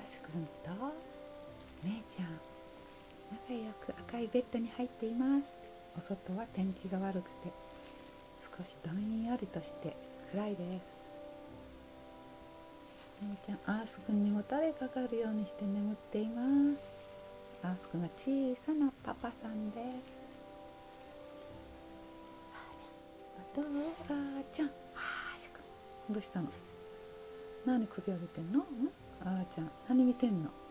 しくんとめいちゃん、仲良く赤いベッドに入っています。お外は天気が悪くて少しどんよりとして暗いです。めいちゃん、アースくんにもたれかかるようにして眠っています。アースくんが小さなパパさんです。あーちゃん、あーしくん、どうしたの？何首上げてんの？あーちゃん、何見てんの？